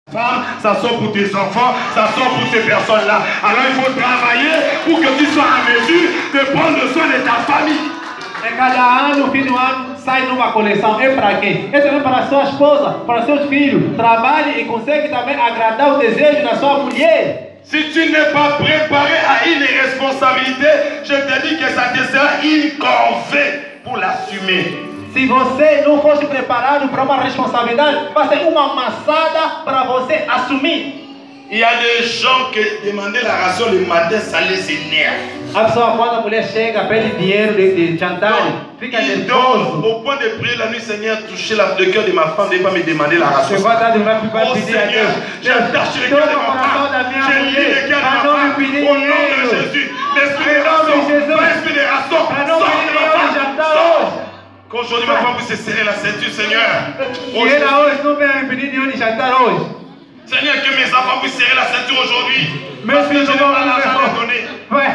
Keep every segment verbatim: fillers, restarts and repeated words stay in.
Femme, ça sort pour tes enfants, ça sort pour ces personnes-là. Alors il faut travailler pour que tu sois en mesure de prendre soin de ta famille. E cada ano, no fim do ano, sai numa coleção. É para quê? É também para a sua esposa, para seus filhos. Trabalhe e consegue também agradar o desejo da sua mulher. Si tu n'es pas préparé à une responsabilité, je te dis que ça te sera une corvée pour l'assumer. Se você não fosse preparado para uma responsabilidade, vai ser uma amassada para você assumir. Il y a des gens qui demandaient la ration le matin, ça les énerve. A pessoa, quando a mulher chega, pede dinheiro de, de jantar, fica nervoso. Au point de prier la nuit, Seigneur, toucher la, le cœur de ma femme, ne pas me demander la ration. Você vai dar de uma Oh Seigneur, j'attache le cœur de ma femme, je lis le cœur de ma femme, au nom de Jésus. L'esprit de ration, l'esprit de ration, sors de ma femme, sors. Qu'aujourd'hui ma femme puisse se serrer la ceinture, Seigneur. E ela hoje não vem me pedir dinheiro de jantar hoje. Seigneur, que mes enfants puissent serrer la ceinture aujourd'hui. Meus Parce que je filhos n'ai vão pas l'argent à donner. Vai.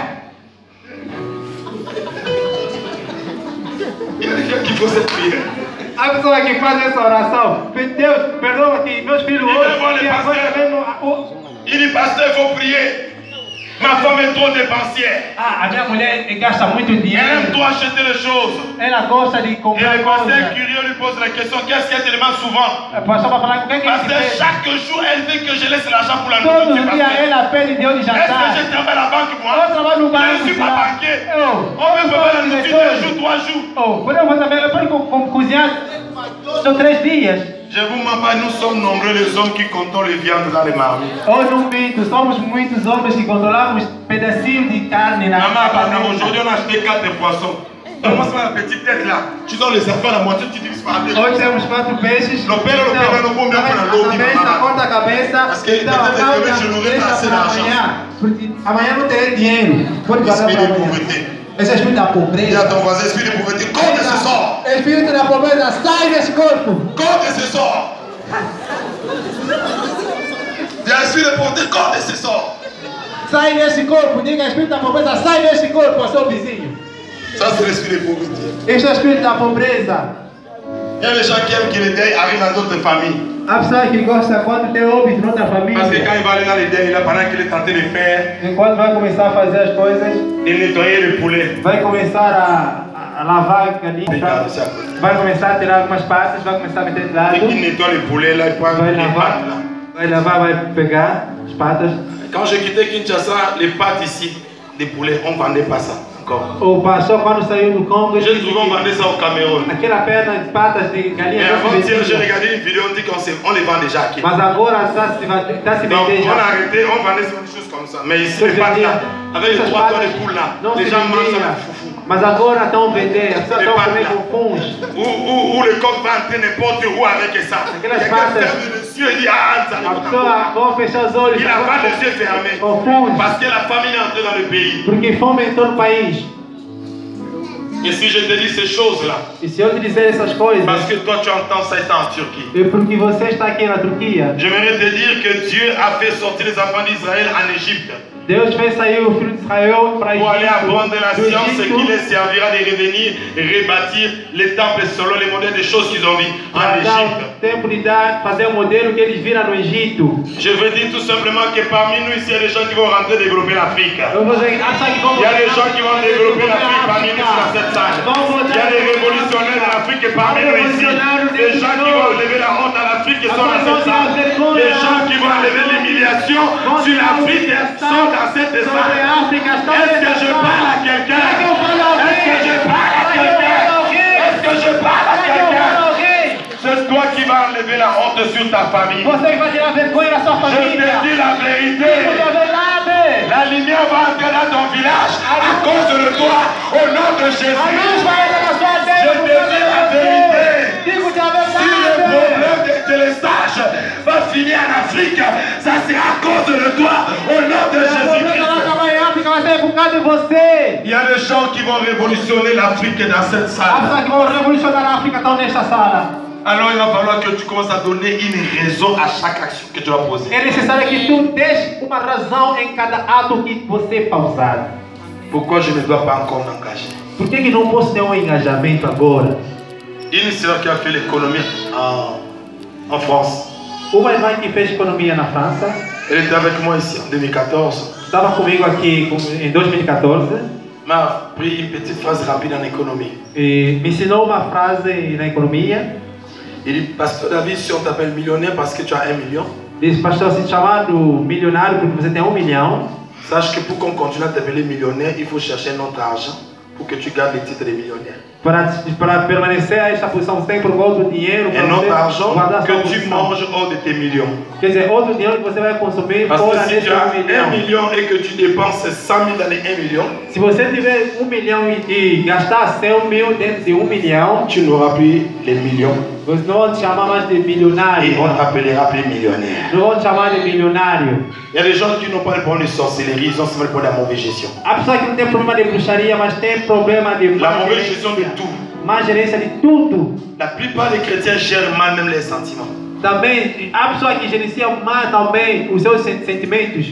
Il y a des gens qui font cette prière. A pessoa que faz essa oração, Deus, perdoa que meus filhos hoje, que agora mesmo... Il dit, pasteur, il faut prier. Ma femme est trop dépensière. Ah, a minha mulher gasta muito Elle dinheiro. aime trop acheter les choses. Ela gosta de Et comprar le pasteur coisas. curieux lui pose la question, qu'est-ce qu'elle te demande souvent? O pastor vai falar, o que é que Parce ele que fez? chaque jour, elle veut que je laisse l'argent pour la Todo nourriture. dia Pasteur. ela pede dinheiro de Est-ce que jantar. je travaille à la banque, moi? Eu trabalho no Je banco. ne suis pas banquier. Eu, On peut préparer la nourriture deux jours, trois jours. Oh, podemos fazer também, eu posso cozinhar são três dias. Je vous mens pas, nous sommes nombreux les hommes qui comptons les viandes dans les marmites. Hoje não minto, somos muitos homens que controlamos pedacinhos de carne na Maman, pardon, panela. aujourd'hui on a acheté quatre poissons. Comment ça va la petite tête là? Tu donnes les enfants la moitié, tu divises par deux. Hoje temos quatro peixes. Lo pelo, lo pelo, no come para a lobby, cabeça, mamãe. corta a cabeça. Parce que então, peut-être a que causa je n'aurai deixa pas assez para d'argent. amanhã. Porque amanhã não tem dinheiro. Pode guardar Esprit para de amanhã. pauvreté. Esse é espírito da Dis à pobreza. ton voisin, esprit de pauvreté, compte et se sort. Espírito da pobreza, sai desse corpo. Compte et se sort. Dis à l'esprit de pauvreté, compte et se sort. Sai desse corpo. Diga, espírito da pobreza, sai desse corpo, ao seu vizinho. Ça c'est l'esprit de pauvreté. Este é o espírito da pobreza. Il y a des gens qui aiment que les deuils arrivent dans d'autres familles. A pessoa que gosta quando tem óbito em outra Parce que família. quand il va aller dans les deuils, là, pendant qu'il est tenté de faire, Enquanto vai começar a fazer as coisas, de nettoyer le poulet. vai começar a, a lavar a galinha, vai começar a tirar algumas patas, vai começar a meter de lado, Dès qu'il nettoie le poulet, là, il prend vai les pattes lavar, là. vai lavar, vai pegar as patas. Quand j'ai quitté Kinshasa, les pâtes ici, des poulets, on ne vendait pas ça encore. O pastor, quando saiu do Congo, ele J'ai disse souvent vendu ça au Cameroun. que aquela perna de patas de Et galinha não se avant-hier, j'ai vendia. regardé une vidéo, on dit qu'on se- on les vend déjà à Kin. Mas agora está se, está se Donc vendendo on a já. arrêté, on vendait des choses comme ça. Mais ici, Se les pâtes là, vendia. avec les Essas trois toits patas de poules là, não les se gens mangent ça vendia. avec foufou. Mas agora estão vendendo, as pessoas Les estão patas comendo là. com funge. Ou, ou, ou le coq va entrer n'importe où avec ça. Aquelas Quelqu'un patas. ferme les yeux et dit ah, ça A n'est pas pessoa vão fechar os olhos Il n'a pas les yeux fermés. com funge, Parce que la famine est entrée dans le pays. porque fome em todo o país. Et si je te dis ces choses-là, E se eu te dizer essas coisas, parce que toi tu entends ça étant en Turquie, é porque você está aqui na Turquia. j'aimerais te dire que Dieu a fait sortir les enfants d'Israël en Égypte Deus fez sair o filho de Israel para pour aller apprendre la do science qui Egito, les servira de revenir et rebâtir les temples selon les modèles des choses qu'ils ont vues en para dar Égypte. o tempo de dar, fazer o modelo que eles viram no Egito. Je veux dire tout simplement que parmi nous ici, il y a des gens qui vont rentrer développer l'Afrique. Eu vou dizer, ah, sabe como Il y a des gens qui vont développer l'Afrique parmi nous dans cette salle. Il y a des révolutionnaires de l'Afrique parmi nous ici. Des gens qui vont lever la honte à l'Afrique qui sont dans cette salle. Des gens qui vont lever l'humiliation sur l'Afrique sont dans cette salle. Est-ce que je parle à quelqu'un? Est-ce que je parle à quelqu'un? Est-ce que je parle à quelqu'un? C'est toi qui vas enlever la honte sur ta famille. Você que vai tirar vergonha da sua Je família. te dis la vérité. Digo a verdade. La lumière va entrer dans ton village à cause de toi, au nom de A Jésus. luz vai entrar na sua Je aldeia. te dis la vérité. Digo-te a Si le verdade. problème de télestage va finir en Afrique, ça sera à cause de toi, au nom de O problema da Jésus-Christ. nossa mãe África vai ser por causa de você. Il y a des gens qui vont révolutionner l'Afrique dans cette As salle. pessoas que vão revolucionar a África estão nesta sala. Alors il va falloir que tu commences à donner une raison à chaque action que tu vas poser. É necessário que tu deixes uma razão em cada ato que você pausar. Pourquoi je ne dois pas encore m'engager? Por que, que não posso ter um engajamento agora? Une sœur qui a fait l'économie en, en France. Uma irmã que fez economia na França. Elle était avec moi ici en deux mille quatorze. Estava comigo aqui em dois mil e quatorze. M'a appris une petite phrase rapide en économie. E me ensinou uma frase na economia. Il dit, Pasteur David, si on t'appelle millionnaire parce que tu as un million, Diz, pastor, se chamado milionário porque você tem um milhão. sache que pour qu'on continue à t'appeler millionnaire, il faut chercher un autre argent pour que tu gardes le titre de millionnaire. Para, para permanecer a esta posição, você tem que procurar outro dinheiro. Un autre argent guardar sua que tu posição. manges hors de tes millions. Quer dizer, outro dinheiro que você vai consumir Parce fora que si desse tu as um milhão. un million et que tu dépenses cent mille dans les un million, Se você tiver um milhão e, e gastar cem mil dentro de um milhão, tu n'auras plus les millions. você não vão te chamar mais de Et milionário. on t'appellera plus millionnaire. Não vão te chamar de milionário. Il y a des gens qui n'ont pas le problème de sorcellerie, ils ont seulement le problème de la mauvaise gestion. Há pessoas que não têm problema de bruxaria, mas tem problema de La má mauvaise gestion de gerência. tout. Má gerência de tudo. La plupart des chrétiens gèrent mal même les sentiments. Também, há pessoas que gerenciam mal também os seus sen- sentimentos.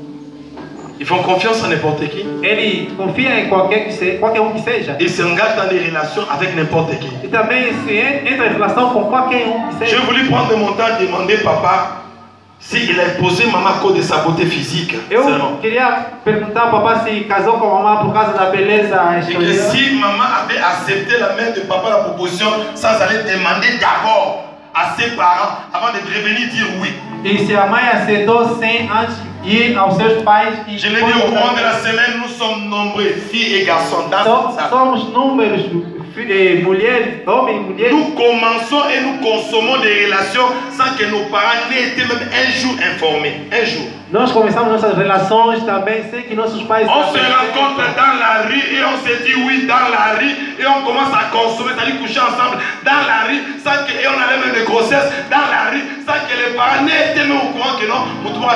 Ils font confiance en n'importe qui. Ele confia em qualquer, que se, qualquer um que seja. Ils s'engagent dans des relations avec n'importe qui. E também se en- entra em relação com qualquer um que J'ai seja. voulu prendre mon temps et demander papa s'il a épousé maman à cause de sa beauté physique. Eu Seulement. queria perguntar ao papai se casou com a mamãe por causa da beleza Et que exterior. si maman avait accepté la main de papa la proposition sans aller demander d'abord à ses parents avant de revenir dire oui. E se a mãe aceitou sem antes ir aos seus pais e Je l'ai dit au courant de la semaine, nous sommes nombreux, filles et garçons, dans So- cette salle. somos números, fi- eh, mulheres, homens e mulheres. Nous commençons et nous consommons des relations sans que nos parents n'aient été même un jour informés. Un jour. Nós começamos nossas relações também sem que nossos pais On se sabem. rencontre dans la rue et on se dit oui dans la rue et on commence à consommer, c'est-à-dire coucher ensemble dans la rue sans que, et on a même des grossesses dans la rue sans que les parents n'aient été même au courant que non,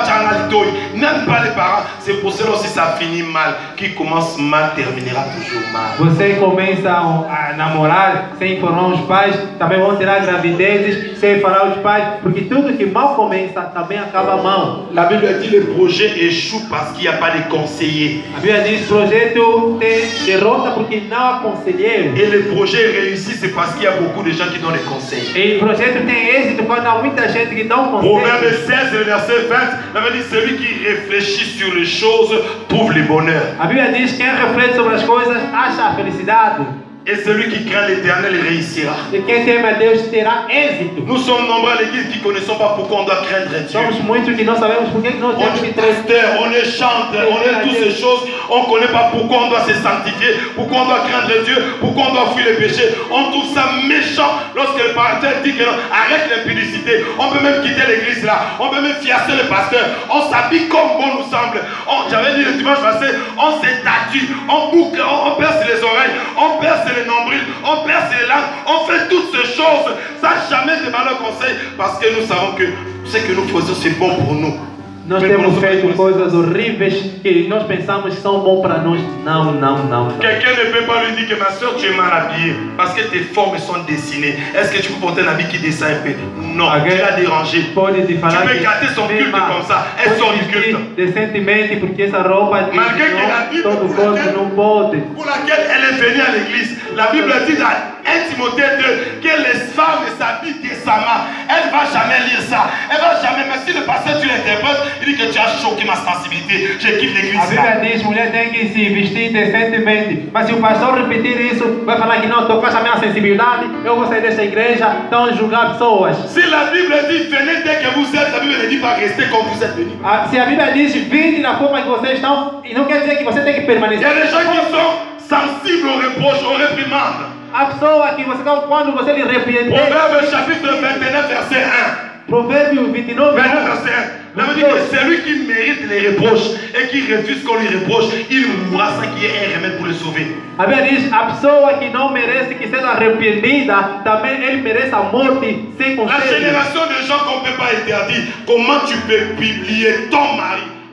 même pas les parents. C'est pour cela aussi ça finit mal. Qui commence mal terminera toujours mal. Vocês começam a namorar sem informar os pais, também vão tirar gravidezes sem falar os pais, porque tudo que mal começa também acaba mal. La Bible dit le projet échoue parce qu'il n'y a pas de conseillers. A Bíblia diz: projeto tem derrota porque não há conselheiro. Et le projet réussit, c'est parce qu'il y a beaucoup de gens qui donnent des conseils. E o projeto tem êxito quando há muita gente que dá um Proverbe conselho. seize, le verset vingt, la Bible dit celui qui réfléchit sur les choses trouve le bonheur. A Bíblia diz: quem reflete sobre as coisas acha a felicidade. Et celui qui craint l'Éternel réussira. E quem teme a Deus terá êxito. Nous sommes nombreux à l'église qui ne connaissons pas pourquoi on doit craindre Dieu. Somos muitos que não sabemos por que nós On temos que est ter. pasteur, on est chanteur, on est toutes ces choses. On ne connaît pas pourquoi on doit se sanctifier, pourquoi on doit craindre Dieu, pourquoi on doit fuir les péchés. On trouve ça méchant lorsque le pasteur dit que non, arrête l'impudicité. On peut même quitter l'église là, on peut même fiasser le pasteur. On s'habille comme bon nous semble. On- J'avais dit le dimanche passé, on s'est tatue, on boucle, on, on perce les oreilles, on perce les nombrils, on perce les langues, on fait toutes ces choses sans jamais demander conseil parce que nous savons que ce que nous faisons c'est bon pour nous. Nós Mais temos pour feito nous, coisas horríveis que nós pensamos que são bons para nós. Não, não, não. não. Quelqu'un ne peut pas lui dire que ma soeur tu es mal habillée parce que tes formes sont dessinées. Est-ce que tu peux porter un habit qui dessine un peu? Non, Alguém tu l'as dérangé. pode te Tu falar peux que gâter son vem culte mal. comme ça. Elle Pode sort du vestir culte. decentemente porque essa roupa diz Malgré que que la não, Bible todo pour corpo laquelle- não pode. Pour laquelle elle est venue à l'église. La Bible dit dans un Timothée deux que les femmes s'habillent décemment. Elle ne va jamais lire ça. Elle ne va jamais. Mais si le pasteur tu l'interprètes, il dit que tu as choqué ma sensibilité. Je quitte A l'église Bíblia là. diz: mulher tem que se vestir decentemente. Mas se o pastor repetir isso, vai falar que não tocaste a minha sensibilidade, eu vou sair dessa igreja, então julgar pessoas. Si la Bible dit venez dès que vous êtes, la Bible ne dit pas restez comme vous êtes venus. Ah, se a Bíblia diz: vinde da forma que vocês estão, e não quer dizer que você tem que Il y permanecer. a des gens qui sont sensibles aux reproches, aux réprimandes. A pessoa que você quando você lhe repreender, Proverbe chapitre vingt et neuf verset un. Provérbio vinte e nove, vingt-neuf verset un. La Bible dit que celui qui mérite les reproches et qui refuse qu'on lui reproche, il mourra sans qu'il y ait un remède pour le sauver. a Bíblia diz: a pessoa que não merece que seja arrependida, também ele merece a morte sem La conselho. génération de gens qu'on ne peut pas interdire, comment tu peux publier ton mari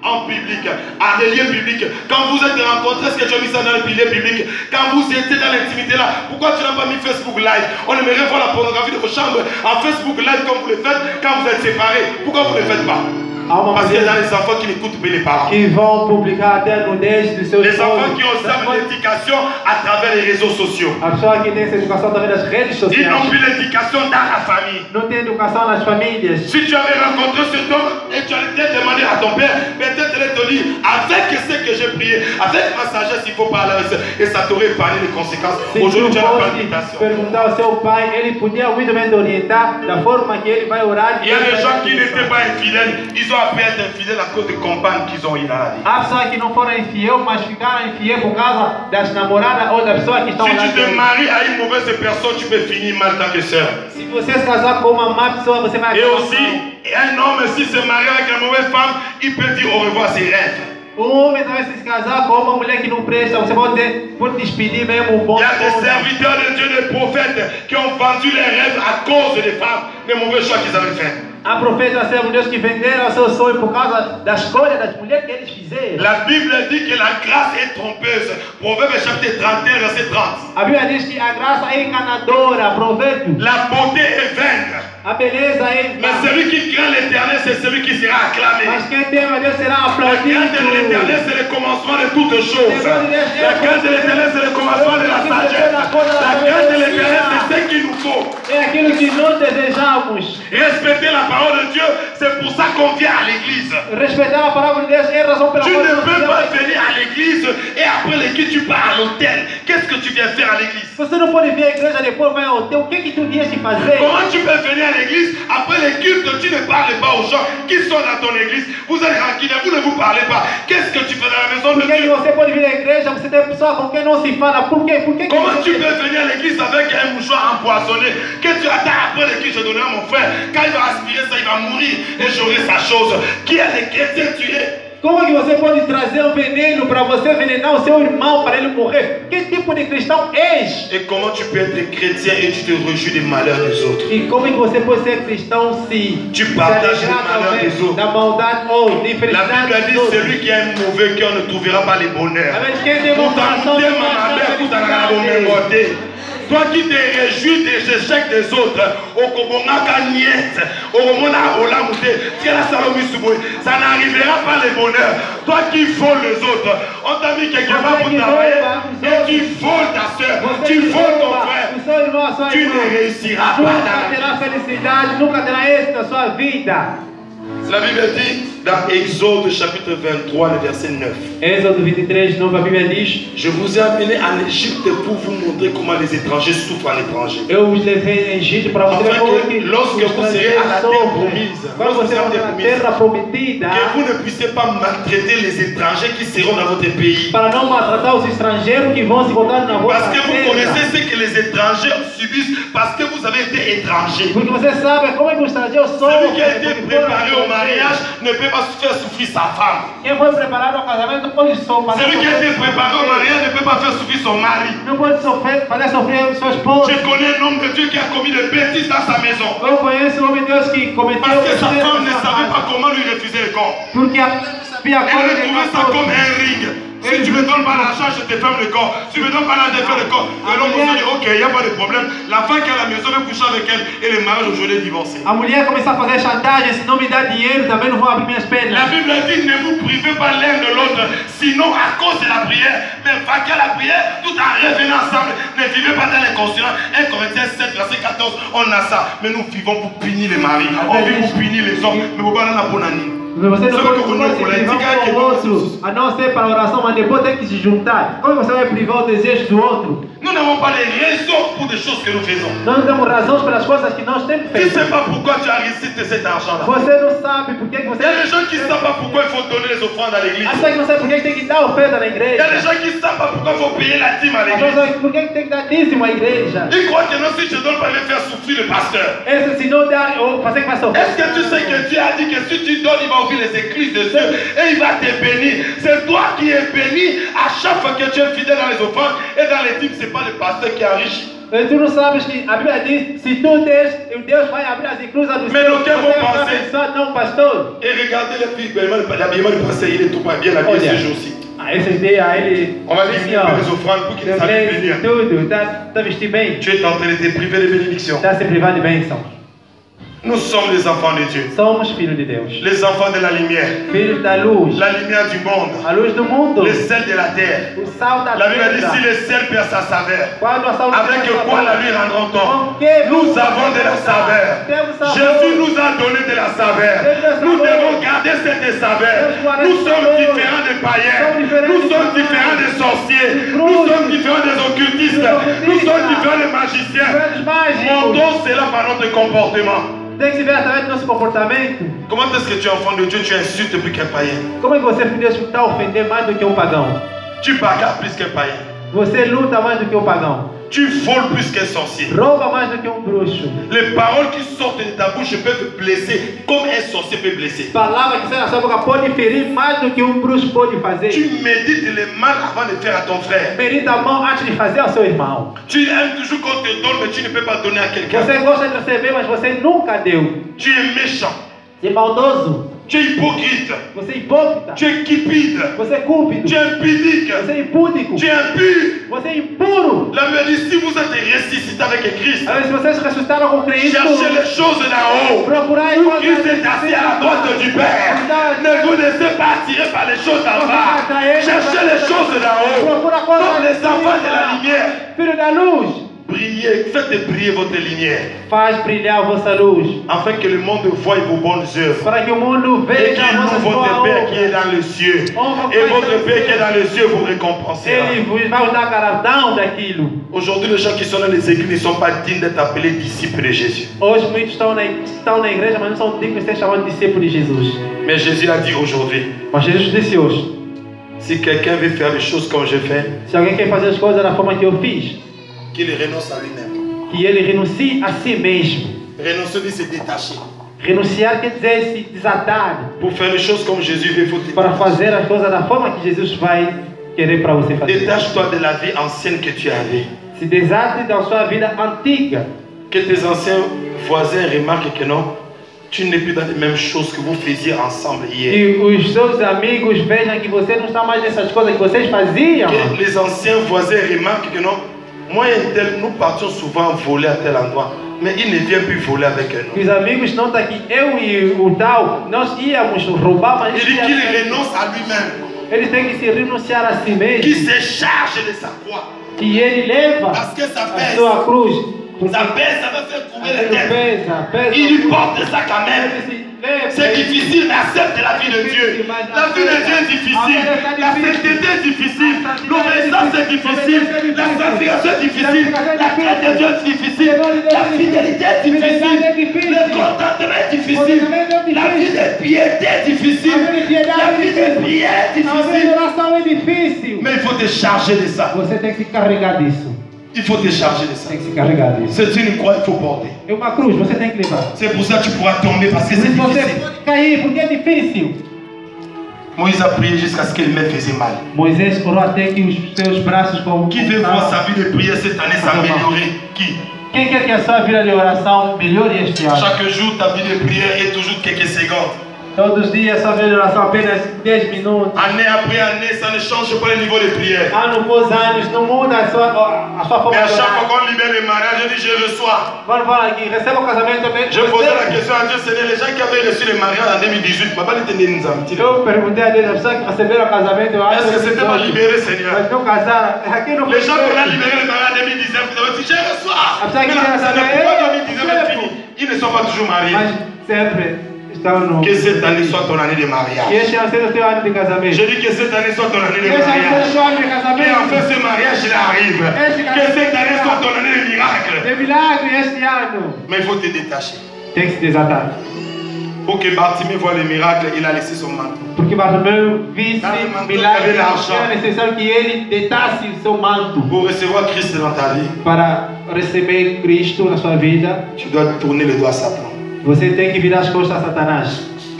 en public, à des lieux publics. Quand vous êtes rencontrés, est-ce que tu as mis ça dans les piliers publics? Quand vous étiez dans l'intimité là, pourquoi tu n'as pas mis Facebook Live? On aimerait voir la pornographie de vos chambres en Facebook Live comme vous le faites quand vous êtes séparés. Pourquoi vous ne le faites pas? Parce qu'il y a des enfants qui n'écoutent plus les parents. Qui vão publicar até nudez de seus Les enfants qui reçoivent l'éducation à travers les réseaux sociaux. A pessoa que tem essa educação através das redes Ils sociais. n'ont plus l'éducation dans la famille. Não tem educação nas famílias. Si tu avais rencontré cet homme et tu allais demander à ton père, peut-être il te dit, avec ce que j'ai prié, avec ma sagesse, il faut parler avec ça. Et ça t'aurait épargné les conséquences. Se Aujourd'hui, tu tu as la fosse palpitation. perguntar ao seu pai, ele podia muito bem te orientar da forma que ele vai orar. Il y a des gens qui n'étaient pas infidèles. Ils ont appris à être infidèles à cause des compagnes qu'ils ont eu dans la vie. Há pessoas que não foram infiel, mas ficaram infiel por causa das namoradas ou das pessoas que estão lá. Si tu te maries à une mauvaise personne, tu peux finir mal tant que sœur. Se você se casar com uma má pessoa, você vai Et acabar aussi, mal. un homme, s'il se marie avec une mauvaise femme, il peut dire au revoir à ses rêves. Um homem também se casar com uma mulher que não presta, você pode ter, pode despedir mesmo um bom. Il y a des serviteurs de Dieu, des prophètes qui ont vendu les rêves à cause des femmes, des mauvais choix qu'ils avaient fait. Há profetas, servos de Deus que venderam seu sonho por causa da escolha das mulheres que eles fizeram. La Bible dit que la grâce est trompeuse. Proverbe chapitre trente et un, verset trente. A Bíblia diz que a graça é enganadora, provérbio. La beauté est vaine. A beleza é Mais celui qui craint l'Éternel, c'est celui qui sera acclamé. Mas quem teme a Deus será La aplaudido. crainte de l'Éternel, c'est le commencement de toutes choses. La crainte de l'Éternel, c'est le commencement de la sagesse. La crainte de l'Éternel, c'est ce qu'il nous faut. É aquilo que nós desejamos. Respecter la parole de Dieu, c'est pour ça qu'on vient à l'église. Respeitar a palavra de Deus é a razão pela Tu qual ne nós peux pas viemos. venir à l'église et après l'église, tu pars à l'hôtel. Qu'est-ce que tu viens faire à l'église? Você não pode vir à igreja depois vai ao hotel. O que que tu vieste fazer? Comment tu peux venir à l'église après les cultes, tu ne parles pas aux gens qui sont dans ton église? Vous êtes tranquille, vous ne vous parlez pas. Qu'est-ce que tu fais dans la maison de Por que que Dieu? você pode vir à igreja? Você tem pessoa com quem não se fala. Por quê? Por que que Comment tu você... peux venir à l'église avec un mouchoir empoisonné que tu attends après l'église, je donnerai à mon frère. Quand il va aspirer ça, il va mourir et j'aurai sa chose. Qui est le chrétien tu es? Como que você pode trazer um veneno para você envenenar o seu irmão para ele morrer? Que tipo de cristão és? Et comment tu peux être chrétien et tu te réjouis des malheurs des autres? E como que você pode ser cristão se Tu se partages alegrar les malheurs através des autres. da maldade ou da La infelicidade Bible dit dos outros? celui qui a un mauvais cœur ne trouvera pas les bonheurs. Mas quem tem um coração de Toi qui te réjouis des échecs des autres, au Kobongaka Niet, au Mona Olamute, ça n'arrivera pas les bonheurs. Toi qui voles les autres, on t'a mis quelque part pour travailler et tu voles ta soeur, tu voles ton frère, tu ne réussiras pas dans Nunca la terá felicidade, nunca terá êxito na sua vida. La Bible dit dans Exode chapitre vingt-trois, le verset neuf. Êxodo vinte e três, nove, a Bíblia diz: Je vous ai amené en Égypte pour vous montrer comment les étrangers souffrent à l'étranger. Eu os levei em Egito para você ver Afin como é que que lorsque os vous serez à la terre estrangeiros promise, sofrem. Quando lorsque você vous for serez na promise, terra prometida, que vous ne puissiez pas maltraiter les étrangers qui seront dans votre pays. para não maltratar os estrangeiros que vão se encontrar na vossa Parce que vous terra. connaissez ce que les étrangers subissent parce que vous avez été étrangers. Porque você sabe como é que os estrangeiros Celui qui a été sofrem. préparé au mariage ne peut pas faire souffrir sa femme. Quem foi preparado ao casamento pode sofrer. Celui qui a été préparé au mariage ne peut pas faire souffrir son mari. Não pode sofrer, fazer sofrer sua esposa. Je connais un homme de Dieu qui a commis des bêtises dans sa maison. Eu conheço um homem de Deus que cometeu Parce que sa besteira femme ne na sua savait casa. pas comment lui refuser le corps. Porque a mulher não sabia como Elle ele trouvait ça comme un ring. Si tu me donnes pas l'argent, je te ferme le corps. Si tu me donnes pas l'argent, je te ferme le corps. Et l'homme se dit, ok, il n'y a pas de problème. La femme qui est à la maison veut coucher avec elle et le mariage aujourd'hui est divorcé. A mulher começou a fazer chantagem, se não me dá dinheiro, também não vou abrir minhas La pernas. Bible dit, ne vous privez pas l'un de l'autre, sinon à cause de la prière. Mais vaquez à la prière tout en revenant ensemble. Ne vivez pas dans les consciences. un Corinthiens sept, verset quatorze, on a ça. Mais nous vivons pour punir les maris. On vit pour punir les hommes. Mais vous parlez de la bonne année. Você não pode, não pode se privar um ao outro, a não ser para a oração, mas depois tem que se juntar. Como você vai privar o desejo do outro? Nous n'avons pas les raisons pour des choses que nous faisons. Nós não temos razões pelas coisas que nós temos Tu ne feito. sais pas pourquoi tu as reçu cet argent-là. Você não sabe por que que você... Il y a des gens qui ne savent pas pourquoi il faut donner les offrandes à l'église. As pessoas que não sabem por que que tem que dar oferta na Il y a igreja. des gens qui ne savent pas pourquoi il faut payer la dîme à As l'église. pessoas por que que tem que dar dízimo à igreja. Ils croient que non, si je donne pas, je vais faire souffrir le pasteur. Esse se não der, ou fazer que vai sofrer. Est-ce que tu sais que Dieu a dit que si tu donnes donne, il va ouvrir les écluses des cieux et il va te bénir. C'est toi qui es béni à chaque fois que tu es fidèle dans les offrandes et dans les dîmes. Ce n'est pas le pasteur qui enrichit. E tu não sabes que a Bíblia diz, se tu deres, Deus vai abrir as inclusas do Mais céu, nos cœurs você vont vai penser. abençoar, não, pastor. Et regardez les filles, l'habillement du pasteur, il est tout pas bien habillé Olha. ce jour-ci. Ah, esse dia ele On va disse diminuer assim, ó, les offrandes pour qu'il teu s'habille blaze bien. e tudo, tá, tá vestido bem, Tu es en train de te priver de bénédictions. tá se privando de bênção. Nous sommes les enfants de Dieu. Somos filhos de Deus, Les enfants de la lumière. filhos da luz, La lumière du monde. a luz do mundo, Le sel de la terre. o sal da La Bible dit si terra. le sel perd sa saveur, Quando a sal avec perde a quoi la savor, lui rendra-t-on? com que Nous vos avons de la saveur. temos sabor. Jésus nous a donné de la saveur. Nous devons garder cette saveur. Nous sommes différents des païens. Nous sommes différents des sorciers. Nous sommes différents des occultistes. Nous sommes différents des magiciens. Velhos mágicos. Montons cela par notre comportement. Tem que se ver através do nosso comportamento. Comment est-ce que tu es enfant de Dieu, tu insultes plus qu'un païen? Como é que você, filho de Deus, está ofendendo mais do que um pagão? Tu bagarres plus qu'un païen. Você luta mais do que um pagão. Tu voles plus qu'un sorcier. Rouba mais do que um bruxo. Les paroles qui sortent de ta bouche peuvent blesser comme un sorcier peut blesser. Palavra que sai na sua boca pode ferir mais do que um bruxo pode fazer. Tu médites le mal avant de faire à ton frère. Medita a mão antes de fazer ao seu irmão. Tu aimes toujours qu'on te donne, mais tu ne peux pas donner à quelqu'un. Você gosta de receber, mas você nunca deu. Tu es méchant. Você é maldoso. Tu es hypocrite. Você é hipócrita. Tu es cupide. Você é cúpido. Tu es impudique. Você é impúdico. Tu es impur. Você é impuro. La Bible dit si vous êtes ressuscité avec Christ, Agora, se vocês ressuscitaram com Cristo, cherchez les choses d'en haut. procurai Où coisas Christ est assis à la droite du Père. Ne vous laissez pas attirer par les choses d'en bas. Cherchez les choses d'en haut. Procura Comme coisas les enfants de la lumière. Filho da luz, Brillez, faites briller votre lumière. faz brilhar a vossa luz, Afin que le monde voie vos bonnes œuvres. para que o mundo Et veja qu'il as loue vossas votre boas Père qui est obras. dans les cieux. Et votre Père qui est dans les cieux vous récompensera. Ele vos vai dar galardão daquilo. Aujourd'hui, les gens qui sont dans les églises ne sont pas dignes d'être appelés disciples de Jésus. Hoje muitos estão na, estão na igreja, mas não são dignos de ser chamados de discípulos de Jesus. Mais Jésus a dit aujourd'hui, Mas Jesus disse hoje, si quelqu'un veut faire les choses comme je fais, se alguém quer fazer as coisas da forma que eu fiz, qu'il renonce à lui-même. que ele renuncie a si mesmo. Renoncer dit se détacher. Renunciar quer dizer se desatar Pour faire les choses comme Jésus veut, il faut te para détacher. fazer as coisas da forma que Jesus vai querer para você fazer. Détache-toi de la vie ancienne que tu avais. Se desate da sua vida antiga. Que tes anciens voisins remarquent que non, tu n'es plus dans les mêmes choses que vous faisiez ensemble hier. Que os seus amigos vejam que você não está mais nessas coisas que vocês faziam. Que les anciens voisins remarquent que non, moi et tel, nous partions souvent voler à tel endroit, mais il ne vient plus voler avec nous. Que os amigos notam que eu e o tal, nós íamos roubar, mas Il dit qu'il renonce à lui-même, ele tem que se renunciar a si qu'il mesmo. se charge de sa croix. Que ele leva Parce que ça a pèse. sua cruz. Porque Ça pèse, ça va faire courir les aquilo têtes. pesa, pesa. Il lui porte ça quand même. Ele se leva. C'est difficile, mais accepte la vie de Dieu. La vie de Dieu est difficile. La sainteté est difficile. L'obéissance est difficile. La sanctification est difficile. La crainte de Dieu est difficile. La fidélité est difficile. Le contentement est difficile. La vie de piété est difficile. La vie de prière est A difficile. oração é difícil. Mais il faut te charger de ça. Você tem que se carregar disso. Il faut te charger de ça. Tem que se carregar disso. C'est une croix qu'il faut porter. É uma cruz, você tem que levar. C'est pour ça que tu pourras tomber parce que Por c'est isso você difficile. pode cair, porque é difícil. Moïse a prié jusqu'à ce que les mains faisaient mal. Moisés orou até que os seus braços com Qui veut voir sa vie de prière cette année s'améliorer? Qui? Quem quer que a sua vida de oração melhore este ano? Chaque jour, ta vie de prière est toujours quelques secondes. Todos os dias a sua vida de oração apenas dez minutos. Année après année, ça ne change pas le niveau de prière. Ano após anos, não muda a sua, a sua forma Mais à de chaque fois orar. qu'on libère le mariage, je dis je reçois. Quando fala aqui, receba o casamento também. Je posais la question à Dieu, Seigneur, les gens qui avaient reçu le mariage en deux mille dix-huit, ma balle était nous amitié. Eu perguntei a Deus, as pessoas que receberam o casamento, eu acho Est-ce que c'était pas libéré, Seigneur? mas não casaram. Aqui não foi. Les gens qu'on a libéré le mariage en deux mille dix-neuf, vous avez dit je reçois. Après, Mais qui là, a ça dit, n'est pas eh, deux mille dix-neuf est fini. Ils ne sont pas toujours mariés. Mas sempre estão no. Que cette année soit ton année de Que mariage. este ano seja o teu ano de casamento. Je dis que cette année soit ton année Que de este ano seja o mariage. teu ano de Et casamento. enfin ce mariage il arrive. Que cette année soit ton année de miracle. De milagre este ano. Mais il faut te détacher. Tem que se desatar. Pour que Bartimée voie le miracle, il a laissé son manteau. Porque Bartimeu visse milagre, era necessário que ele deitasse o seu manto Pour recevoir Christ dans ta vie, para receber Cristo na sua vida. tu dois tourner le doigt à Satan. Você tem que virar as costas a Satanás.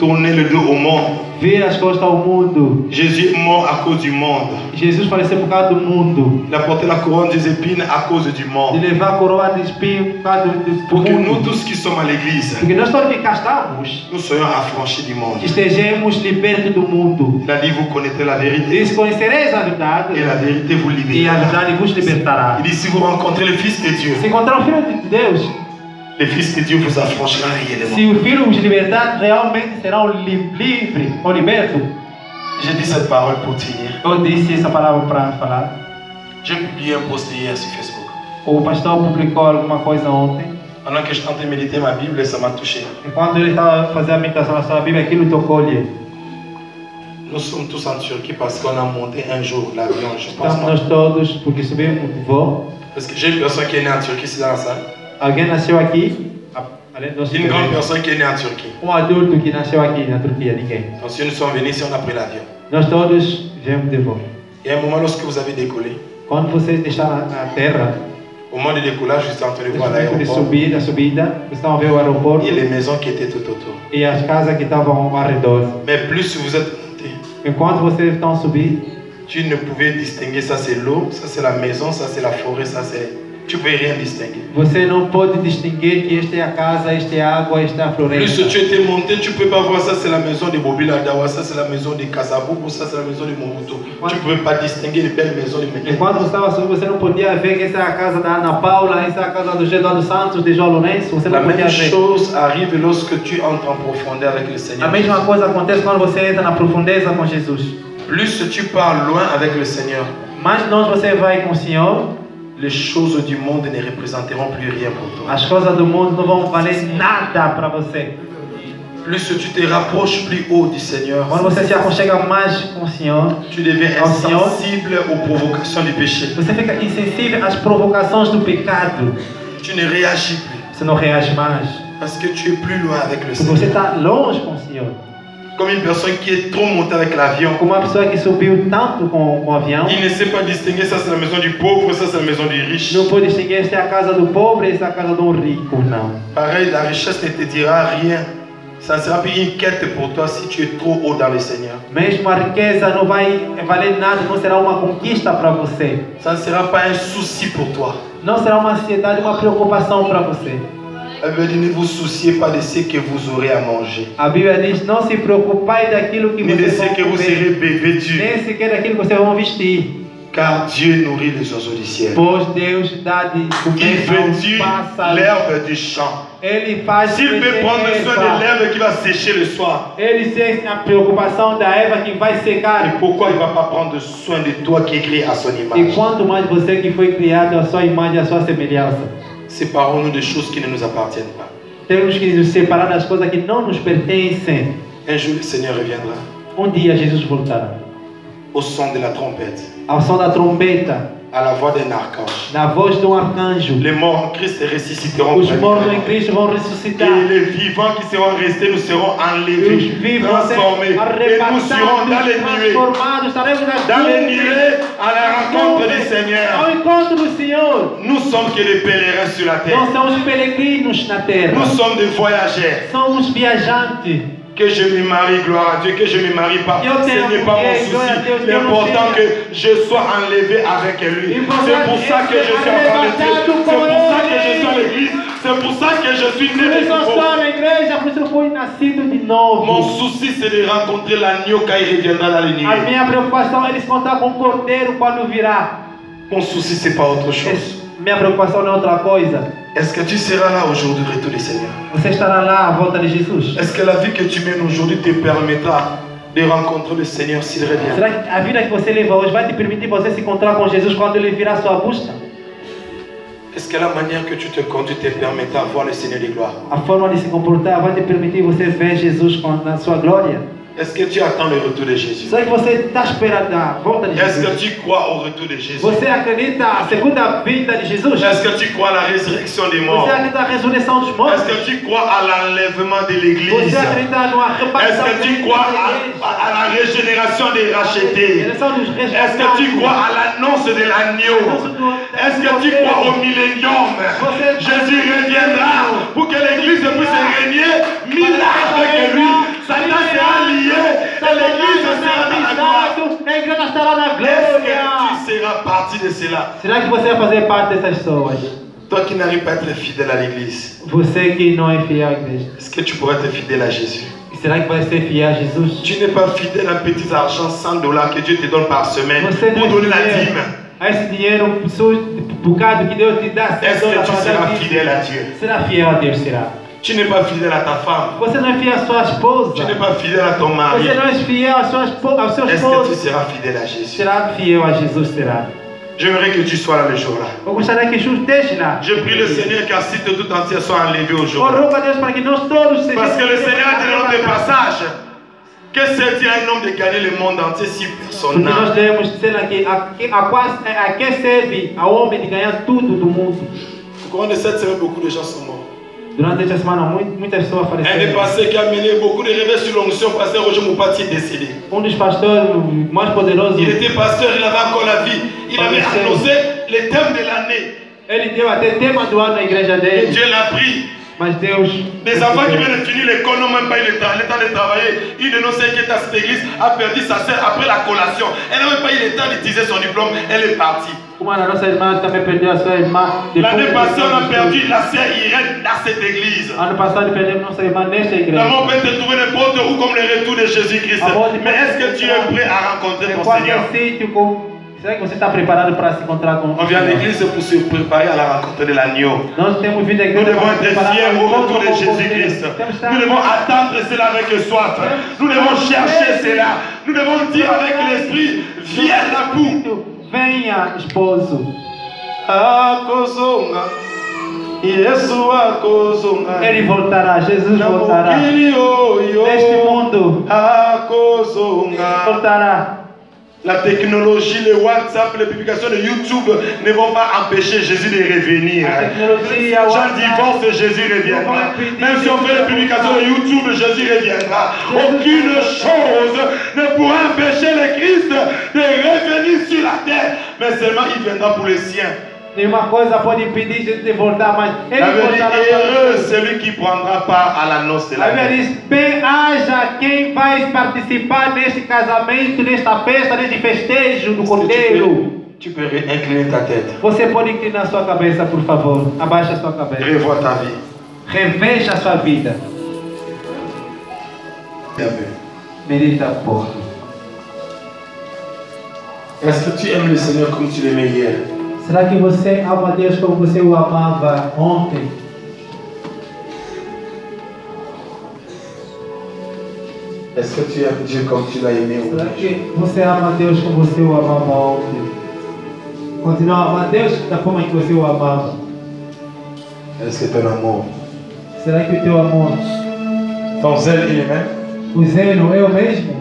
tourner le dos au monde. Vira as costas ao mundo. Jésus est mort à cause du monde. Jesus faleceu por causa do mundo. Il a porté la couronne des épines à cause du De monde. levar a coroa de espinho por causa do, do Pour que nous mundo. tous qui sommes à l'église, Porque nós todos que cá estamos, nous soyons affranchis du monde. que estejamos libertos do mundo. Il a dit, vous connaîtrez la vérité Diz: conhecereis a verdade, et la vérité vous e a libérera. verdade vos libertará. Il dit, si vous rencontrez le Fils de Dieu, Se encontrar o Filho de Deus, le Fils de Dieu vous affranchira réellement. se o Filho vos libertar, realmente serão li livres ou libertos. J'ai dit cette parole pour finir. Eu disse essa palavra para falar. J'ai publié un post hier sur Facebook. O pastor publicou alguma coisa ontem. Pendant que je tentais de méditer ma Bible, ça m'a touché. Enquanto ele estava fazendo a meditação na sua Bíblia, aquilo tocou-lhe. Nous sommes tous en Turquie parce qu'on a monté un jour l'avion, je pense. Estamos nós todos, porque subimos no voo. Parce que j'ai une personne qui est née en Turquie, c'est dans la salle. Alguém nasceu aqui, além de nós, Une grande personne qui est née en Turquie. um adulto que nasceu aqui na Turquia, ninguém. Donc si nous sommes venus ici, on a pris l'avion. Nós todos viemos de voo. Et à un moment, lorsque vous avez décollé, Quando vocês deixaram a terra, au moment du décollage, j'étais en train de voir nesse momento de l'aéroport subir, a subida, vocês estavam a ver o aeroporto et les maisons qui étaient tout autour. e as casas que estavam ao redor. Mais plus vous êtes monté, Enquanto vocês estão a subir, tu ne pouvais distinguer ça c'est l'eau, ça c'est la maison, ça c'est la forêt, ça c'est... Tu ne pouvais rien distinguer. você não pode distinguir que esta é a casa, esta é a água, esta é a Plus floresta. tu étais monté, tu ne pouvais pas voir ça c'est la maison de Bobila Dawa, ça c'est la maison de Kasaboubou, ça c'est la maison de Mobutu. Tu ne pouvais pas distinguer les belles maisons de Médine. Enquanto você estava subindo, você não podia ver que essa é a casa da Ana Paula, essa é a casa do Eduardo Santos, de João Lourenço. Você La não podia même ver. chose arrive lorsque tu entres en profondeur avec le Seigneur. A mesma coisa acontece quando você entra na profundeza com Jesus. Plus tu pars loin avec le Seigneur, Mais longe você vai com o Senhor, les choses du monde ne représenteront plus rien pour toi. as coisas do mundo não vão valer nada para você. Plus tu te rapproches plus haut du Seigneur, Quando você se aconchega mais com o Senhor, tu deviens Au Seigneur. insensible aux provocations du péché. você fica insensível às provocações do pecado. Tu ne réagis plus Você não reage mais. parce que tu es plus loin avec le Porque você Seigneur. está longe com o Senhor. Comme une personne qui est trop montée avec l'avion. Como uma pessoa que subiu tanto com, com o avião, Il ne sait pas distinguer ça c'est la maison du pauvre, ça c'est la maison du riche. não pode distinguir esta é a casa do pobre e esta é a casa do rico, não. Pareil, la richesse ne te dira rien. Ça ne sera plus une quête pour toi si tu es trop haut dans le Seigneur. Mesmo a riqueza não vai valer nada, não será uma conquista para você. Ça ne sera pas un souci pour toi. Não será uma ansiedade, uma preocupação para você. Elle veut dire ne vous souciez pas de ce que vous aurez à manger. A Bíblia diz: não se preocupai daquilo que Ni de vocês ce vão que vous serez comer, vêtus. nem sequer daquilo que vocês vão vestir. Car Dieu nourrit les oiseaux du ciel. Pois Deus dá de Il comer vêtit aos pássaros. l'herbe du champ. Ele faz S'il peut crescer prendre soin de erva. l'herbe qui va sécher le soir, Ele tem a preocupação da erva que vai et secar. pourquoi il ne va pas prendre soin de toi qui es créé à son E image? quanto mais você que foi criado à sua imagem, à sua semelhança. Séparons-nous des choses qui ne nous appartiennent pas. Temos que nos separar das coisas que não nos pertencem. Un jour, le Seigneur reviendra Um dia Jesus voltará. au son de la trompette, Ao som da trombeta, à la voix d'un archange. na voz de um arcanjo. Les morts en Christ ressusciteront. Os mortos em premièrement. Cristo vão ressuscitar. Et les vivants qui seront restés, nous serons E os enlevés, vivos vão ser transformés. Et nous serons dans les arrebatados, nuées, transformados. Estaremos nas dans les nuvens. nuées, à la rencontre du Ao Seigneur. encontro do Senhor. Nous sommes que des pèlerins sur la terre. Nós somos peregrinos na terra. Nous sommes des voyageurs. Somos viajantes. Que je me marie, gloire à Dieu, que je me marie pas, Yo ce tenho n'est pas mon mulher, glória a Deus, souci. eu não L'important tenho. que je sois enlevé avec lui. Importante C'est pour ça que je suis enfant de Dieu. arrebatado C'est com pour ça que je ele. suis à l'église. C'est pour ça que je suis né Por de isso eu nouveau. estou na igreja, por isso eu fui nascido de novo. Mon souci, c'est de rencontrer l'agneau quand il reviendra dans les A nuées. minha preocupação é eles contar com o cordeiro quando virá. Mon souci, c'est pas autre chose. Es- Minha preocupação não é outra coisa. Est-ce que tu seras là aujourd'hui, retour du Seigneur? Você estará lá à volta de Jesus. Est-ce que la vie que tu mènes aujourd'hui te permettra de rencontrer le Seigneur s'il revient? Será que a vida que você leva hoje vai te permitir você se encontrar com Jesus quando ele virá à sua busca? Est-ce que la manière que tu te conduis te permettra de voir le Seigneur de gloire? A forma de se comportar vai te permitir você ver Jesus com- na sua glória? Est-ce que tu attends le retour de Jésus? Será que você está esperando a volta de Est-ce que Jesus? tu crois au retour de Jésus? Você acredita na segunda vinda de Jesus? Est-ce que tu crois à la résurrection des morts? Você acredita na ressurreição dos Est-ce mortos? que tu crois à l'enlèvement de Você l'Église? acredita no Est-ce arrebatamento que tu crois à, à- à la régénération des rachetés? Est-ce que tu crois à l'annonce de l'agneau? Est-ce que tu crois au millénium? Jésus reviendra pour que l'Église puisse régner mille ans avec lui. Satan sera lié et l'église sera dans la gloire. A igreja estará na Est-ce glória. que tu seras partie de cela? Será que você vai fazer parte dessas pessoas? Toi qui n'arrives pas à être fidèle à l'église, Você que não é fiel à igreja. est-ce que tu pourrais être fidèle à Jésus? Será que vai ser fiel a Jesus? Tu n'es pas fidèle à un petit argent, cent dollars que Dieu te donne par semaine Você não pour é donner la fiel dîme. a esse dinheiro, um bocado que Deus te dá. Est-ce que tu seras fidèle à Dieu? Será fiel a Deus, será? Tu n'es pas fidèle à ta femme. Você não é fiel à sua esposa. Tu n'es pas fidèle à ton mari. Você não é fiel à sua esposa, ao seu Est-ce que tu esposo. seras fidèle à Jésus? Será fiel a Jesus, será? J'aimerais que tu sois là le jour-là. Eu gostaria que Jesus esteja lá. Je prie le Seigneur qu'un site tout entier soit enlevé Eu aujourd'hui. rogo a Deus para que nós todos sejamos. Parce que le Seigneur a dit dans notre passage que c'est un homme de gagner le monde entier si personne Porque nós n'a. devemos dizer aqui, a, a, quase, a que serve ao homem de ganhar tudo do mundo. Au courant de cette semaine, beaucoup de gens sont morts. Durante esta semana, muito- muitas pessoas Un des faleceram. pasteurs qui a mené beaucoup de réveils sur l'onction, pasteur Roger Moupati, est décédé. Um dos pastores mais poderosos, Il était pasteur, il avait encore la vie. Il avait annoncé les thèmes de l'année. ele deu até tema do ano na igreja Et dele, Dieu l'a pris. mas Deus... Des enfants qui viennent de finir l'école n'ont même pas eu le temps, le temps de travailler. Une de nos sœurs qui est à cette église a perdu sa sœur après la collation. Elle n'a même pas eu le temps d'utiliser son diplôme. Elle est partie. Uma da nossa irmã também perdeu a sua irmã. depois L'année de- passée, on a perdu la sœur Irène dans cette église. Ano passado perdemos nossa irmã nesta igreja. L'amour peut te trouver n'importe où comme le retour de Jésus-Christ. Mais est-ce que tu es prêt à rencontrer Em ton Seigneur? qualquer sítio, com... será que você está preparado para se encontrar com On vient à l'église pour se préparer à la rencontre de l'agneau. Nós temos vindo à Nous igreja devons para être preparar fiers para au o encontro retour de com você. Jésus-Christ. Temos que estar- Nous devons attendre cela avec soif. Nous devons chercher cela. Nous devons dire avec l'esprit, viens la boue. Venha, esposo. Akozonga, Yesu akozonga, Ele voltará, Jesus na voltará. mokili oyo, Neste mundo, akozonga. voltará. La technologie, le WhatsApp, les publications de YouTube ne vont pas empêcher Jésus de revenir. A tecnologia, o Jean WhatsApp, divorce, Jésus reviendra. Même si on fait les publications de YouTube, Jésus reviendra. Aucune chose ne pourra empêcher le Christ de revenir sur la terre. Mais seulement il viendra pour les siens. Nenhuma coisa pode impedir Jesus de voltar, mas Ele La Bible dit, voltará. heureux celui qui prendra part à la noce de A la Bíblia terre. diz: bem haja quem vai participar neste casamento, nesta festa, neste festejo do Cordeiro. Tu peux incliner ta tête. Você pode inclinar sua cabeça, por favor. Abaixa sua cabeça. Revois ta vie. Reveja a sua vida. Medita um pouco. Est-ce que tu aimes le Seigneur comme tu l'aimais hier? Será que você ama Deus como você o amava ontem? Est-ce que tu aimes Dieu comme tu l'as aimé Será aujourd'hui? que você ama Deus como você o amava ontem? Continua a amar Deus da forma que você o amava. Est-ce que ton amour, Será que o teu amor, ton zèle, il est même? o zelo é o mesmo?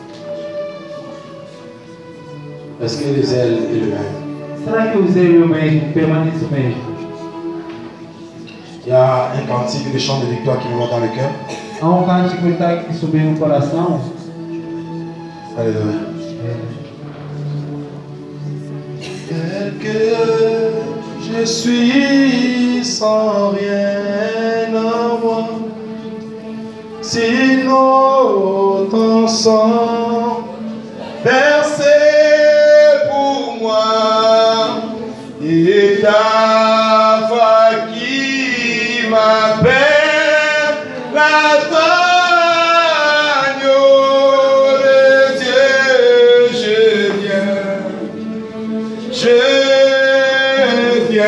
Est-ce que le zèle est le même? Será que o zelo é o mesmo, permanece o mesmo? Il y a un cantique de chant de victoire qui me monte dans le cœur. Há um cântico que está aqui subindo no coração. Alléluia. Que je suis sans rien à moi, sinon ton sang versé pour moi et ta foi qui m'appelle l'agneau de Dieu, je viens. Je viens.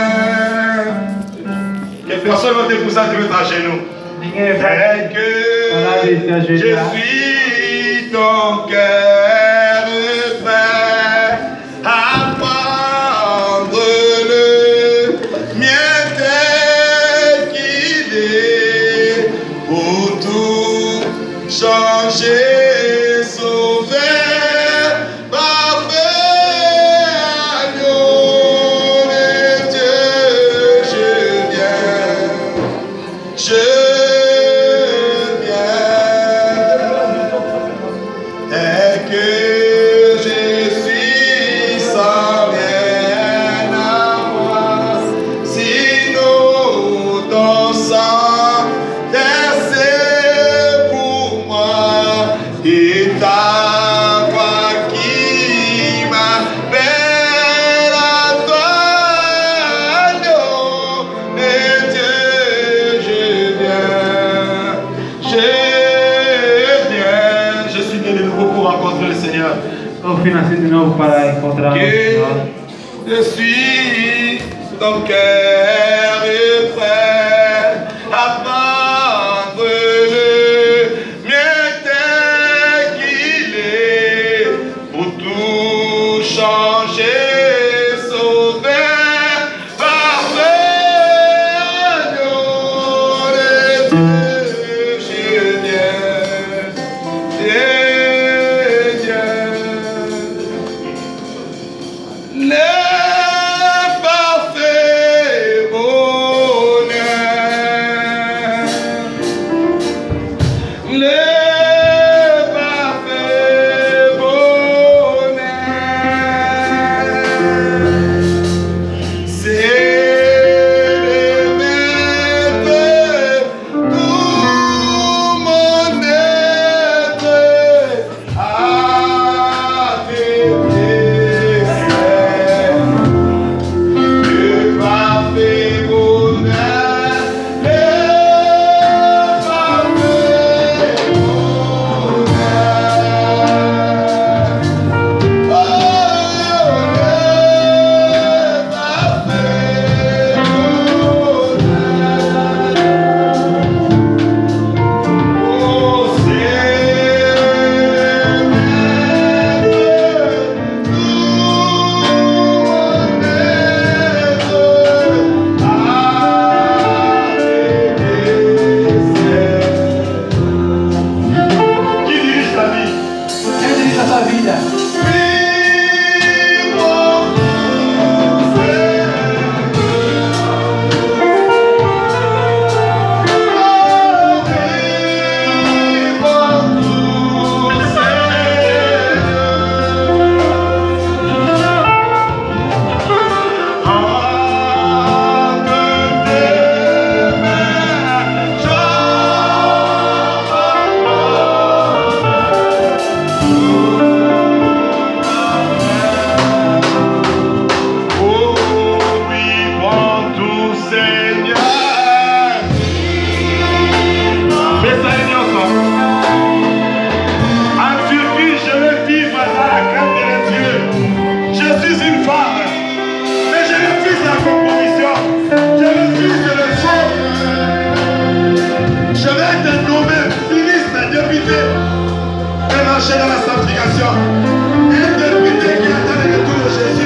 Quelle personne va te pousser à te mettre à genoux? Ninguém vai. Et que je suis ton cœur prêt à prendre le mien tel qu'il est pour tout changer, sauver. Je viens, et Eu fui nascer de novo para encontrar o Senhor. Je suis ton cœur est prêt à prendre le mien tel qu'il est pour tout changer. Dans la sanctification, un député qui attend le retour de Jésus.